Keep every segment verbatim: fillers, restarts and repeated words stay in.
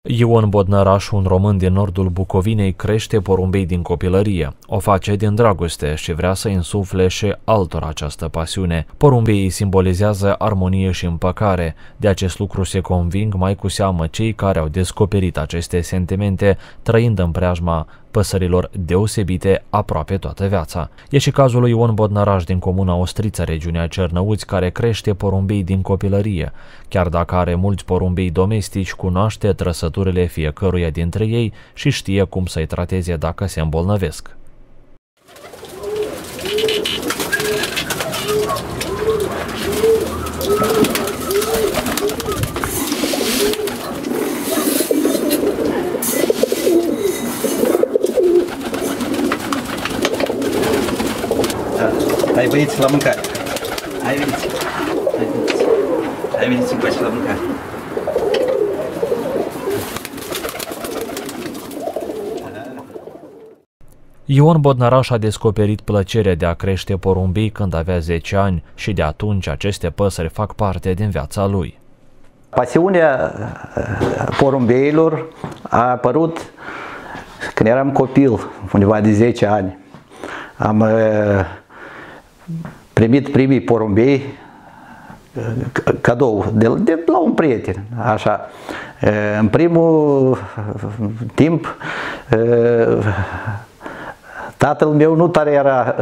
Ion Bodnaraș, un român din nordul Bucovinei, crește porumbei din copilărie. O face din dragoste și vrea să insufle și altora această pasiune. Porumbeii simbolizează armonie și împăcare. De acest lucru se conving mai cu seamă cei care au descoperit aceste sentimente, trăind în preajma păsărilor deosebite aproape toată viața. E și cazul lui Ion Bodnaraș din comuna Ostrița, regiunea Cernăuți, care crește porumbei din copilărie. Chiar dacă are mulți porumbei domestici, cunoaște trăsăturile fiecăruia dintre ei și știe cum să-i trateze dacă se îmbolnăvesc. Hai, băieți, la mâncare. Hai, veniți. Hai, veniți. Hai, veniți încoace la mâncare. Ion Bodnaraș a descoperit plăcerea de a crește porumbei când avea zece ani și de atunci aceste păsări fac parte din viața lui. Pasiunea porumbeilor a apărut când eram copil, undeva de zece ani. Am primit primii porumbei cadou de, de la un prieten, așa. În primul timp tatăl meu nu tare era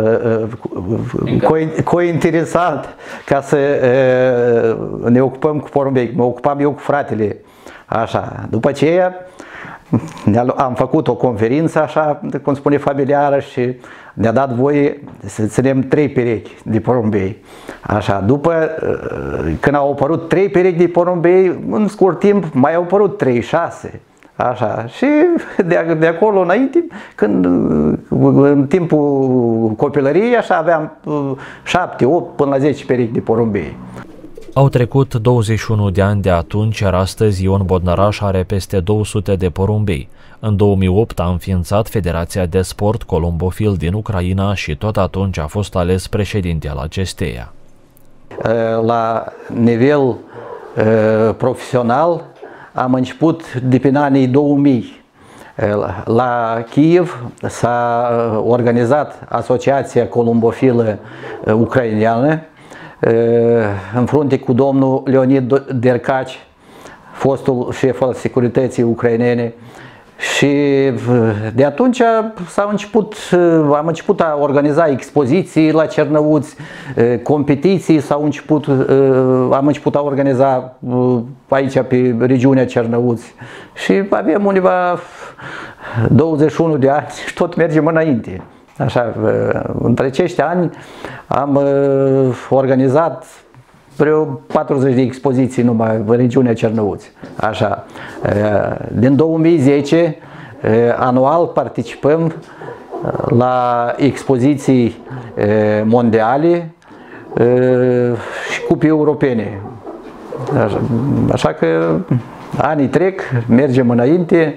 cointeresant ca să ne ocupăm cu porumbei, mă ocupam eu cu fratele, așa. După aceea am făcut o conferință, așa, cum spune, familiară și ne-a dat voie să ținem trei perechi de porumbei. Așa, după, când au apărut trei perechi de porumbei, în scurt timp mai au apărut trei, șase. Așa, și de, de acolo înainte, când în timpul copilăriei, așa, aveam șapte, opt până la zece perechi de porumbei. Au trecut douăzeci și unu de ani de atunci, iar astăzi Ion Bodnaraș are peste două sute de porumbei. În două mii opt a înființat Federația de Sport Columbofil din Ucraina și tot atunci a fost ales președinte al acesteia. La nivel profesional am început de prin anii două mii. La Kiev s-a organizat Asociația Columbofilă Ucraineană, în frunte cu domnul Leonid Dercaci, fostul șef al securității ucrainene, și de atunci s-a început, am început a organiza expoziții la Cernăuți, competiții s-au început, am început a organiza aici pe regiunea Cernăuți și avem undeva douăzeci și unu de ani și tot mergem înainte. Așa, între acești ani am organizat vreo patruzeci de expoziții numai în regiunea Cernăuți. Așa, din două mii zece, anual participăm la expoziții mondiale și cupe europene. Așa, așa că anii trec, mergem înainte,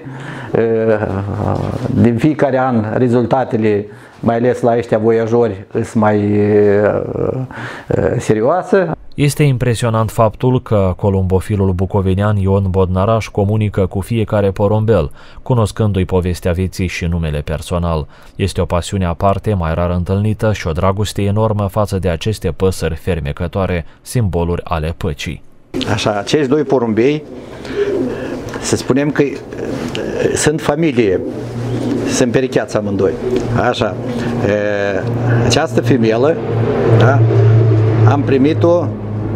din fiecare an rezultatele, mai ales la ăștia voiajori, sunt mai serioase. Este impresionant faptul că columbofilul bucovinean Ion Bodnaraș comunică cu fiecare porumbel, cunoscându-i povestea vieții și numele personal. Este o pasiune aparte, mai rar întâlnită și o dragoste enormă față de aceste păsări fermecătoare, simboluri ale păcii. Așa, acești doi porumbei, să spunem că sunt familie, sunt perecheați amândoi. Așa, această femeie, da, am primit-o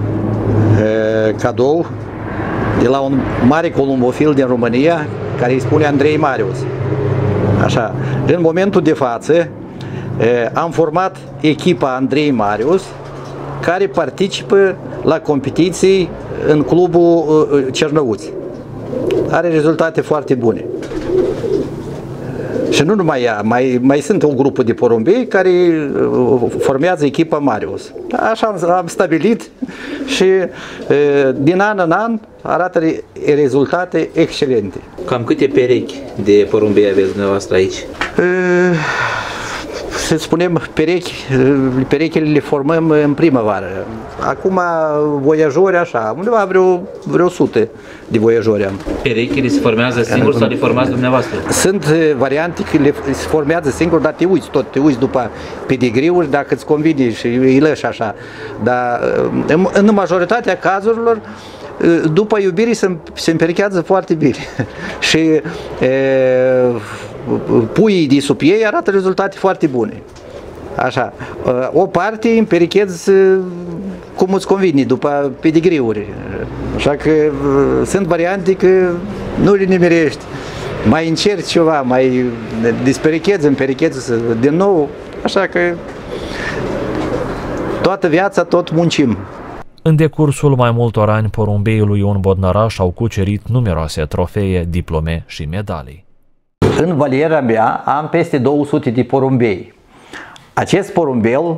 cadou de la un mare columbofil din România, care îi spune Andrei Marius. Așa, în momentul de față am format echipa Andrei Marius, care participă la competiții în clubul Cernăuți. Are rezultate foarte bune. Și nu numai ea, mai, mai sunt un grup de porumbei care formează echipa Marius. Așa am stabilit și din an în an arată rezultate excelente. Cam câte perechi de porumbei aveți dumneavoastră aici? să spunem, perechi, perechile le formăm în primăvară. Acum voiajori așa, undeva vreo, vreo sute de voiajori am. Perechile se formează singur sau le formați dumneavoastră? Sunt variante că le se formează singur, dar te uiți tot, te uiți după pedigriuri, dacă îți convine și îi lăși așa. Dar în majoritatea cazurilor, după iubire se, se împerechează foarte bine și e, puii de sub ei arată rezultate foarte bune. Așa, o parte împerechezi cum îți convine, după pedigriuri. Așa că sunt variante că nu le nimerești. Mai încerci ceva, mai desperechezi, împerechezi din nou. Așa că toată viața tot muncim. În decursul mai multor ani, porumbeii lui Ion Bodnaraș au cucerit numeroase trofee, diplome și medalii. În valiera mea am peste două sute de porumbei. Acest porumbel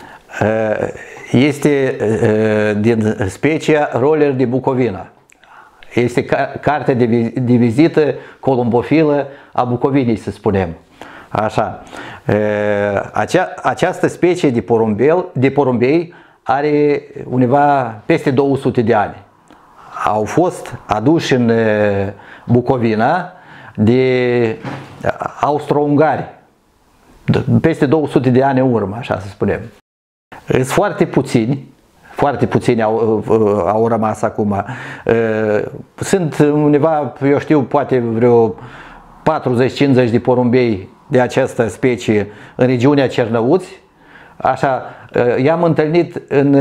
este din specia roller de Bucovina. Este cartea de vizită columbofilă a Bucovinei, să spunem. Așa. Acea, această specie de porumbel, de porumbei are undeva peste două sute de ani. Au fost aduși în Bucovina de austro-ungari, peste două sute de ani în urmă, așa să spunem. Sunt foarte puțini, foarte puțini au, au rămas acum. Sunt undeva, eu știu, poate vreo patruzeci cincizeci de porumbei de această specie în regiunea Cernăuți. Așa, i-am întâlnit în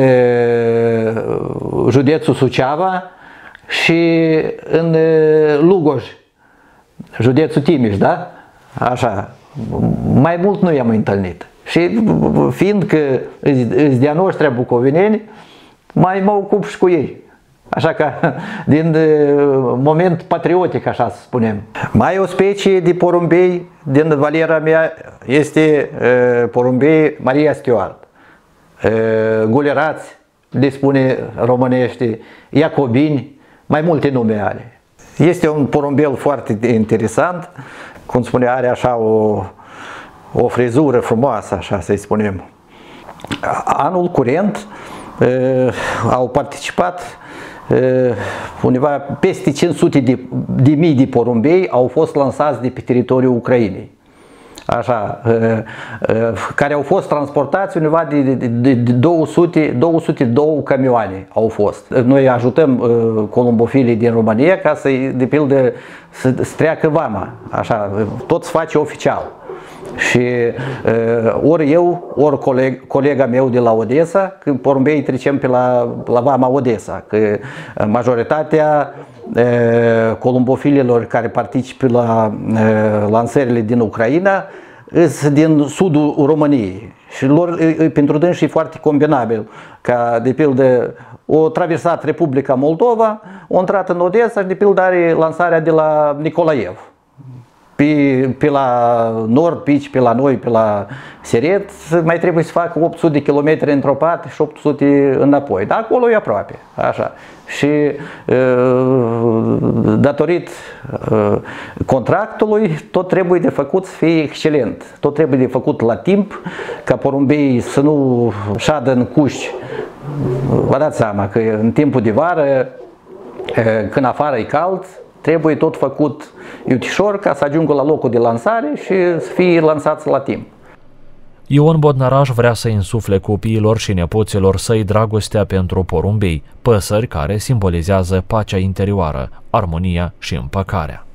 județul Suceava și în Lugoj, județul Timiș, da? Așa, mai mult nu i-am întâlnit. Și fiindcă îți de-a noștri bucovineni, mai mă ocup și cu ei. Așa că, din moment patriotic, așa să spunem. Mai o specie de porumbei din valiera mea este uh, porumbei Maria Stuart. Uh, Gulerați, le spune românește, Iacobini, mai multe nume are. Este un porumbel foarte interesant, cum spune, are așa o, o frizură frumoasă, așa să-i spunem. Anul curent uh, au participat undeva peste cinci sute de, de mii de porumbei au fost lansați de pe teritoriul Ucrainei. Așa, care au fost transportați undeva de, de, de două sute, două sute doi camioane au fost. Noi ajutăm columbofilii din România ca să, de pildă, să, să treacă vama. Așa, tot se face oficial. Și ori eu, ori coleg, colega meu de la Odessa, când porumbei trecem pe la, la vama Odessa, că majoritatea columbofililor care participă la lansările din Ucraina sunt din sudul României și lor, pentru dânsi e foarte combinabil, ca de pildă o traversat Republica Moldova, o intrat în Odessa și de pildă are lansarea de la Nicolaev. Pe, pe la nord, pici, pe la noi, pe la Seret, mai trebuie să facă opt sute de kilometri într-o parte și opt sute înapoi. Dar acolo e aproape. Așa. Și datorit contractului, tot trebuie de făcut să fie excelent. Tot trebuie de făcut la timp, ca porumbeii să nu șadă în cuști. Vă dați seama că în timpul de vară, când afară e cald, trebuie tot făcut iutișor ca să ajungă la locul de lansare și să fie lansați la timp. Ion Bodnaraș vrea să insufle copiilor și nepoților săi dragostea pentru porumbei, păsări care simbolizează pacea interioară, armonia și împăcarea.